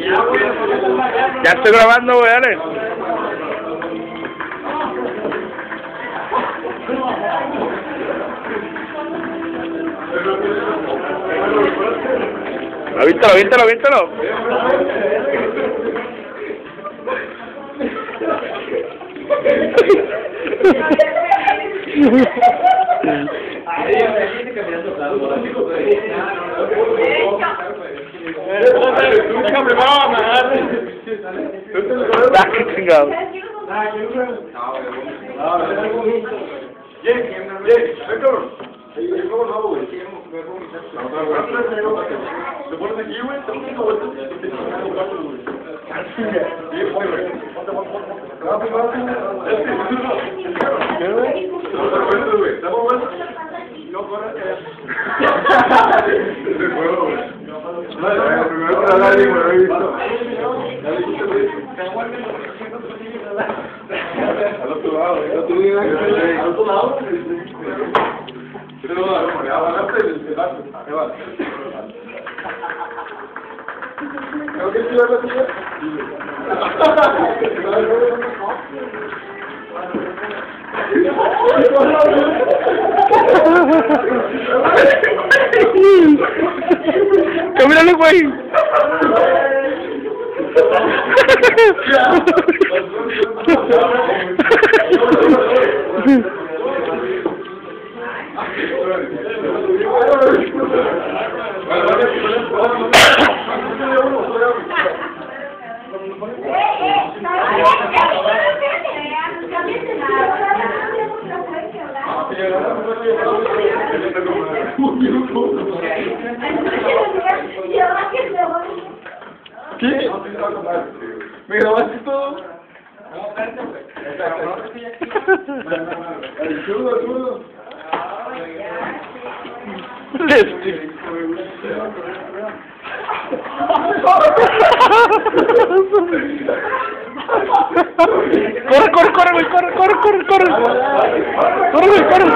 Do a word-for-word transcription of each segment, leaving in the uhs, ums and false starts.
Ya estoy grabando, güey, dale. Avíntalo, avíntalo, avíntalo. Déjame, vamos, Ah, qué chingado. ¿Te pones aquí, güey? ¿Te pones vueltas? Al otro lado, al otro lado. Pero no, no, ya ganaste el pedazo. Ahí va. ¿Tengo que tirar la silla? ¡Camínale, güey! ¿Qué? ¿Me grabaste todo? El chulo, el chulo. Corre, corre, corre, güey, corre, corre, corre, corre. Corre, güey, corre.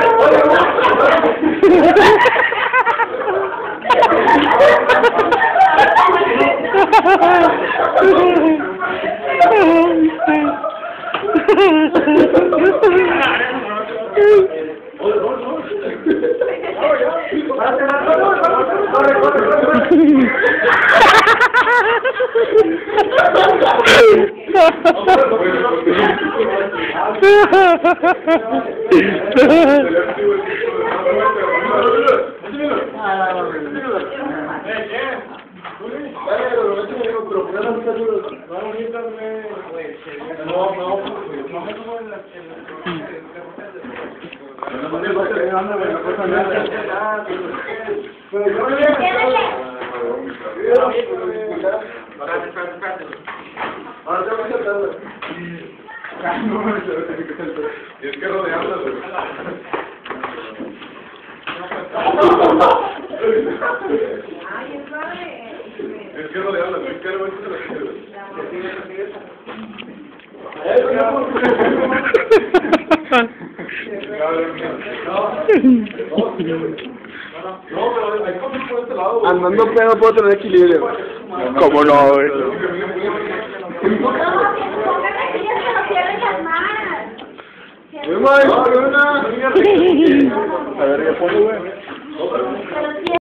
Es que rodearla, güey. Es que rodearla, güey. Es que rodearla, Andando pedo puedo tener equilibrio. ¿Cómo no, güey? Muy mal, una. A ver, ¿qué pone, güey?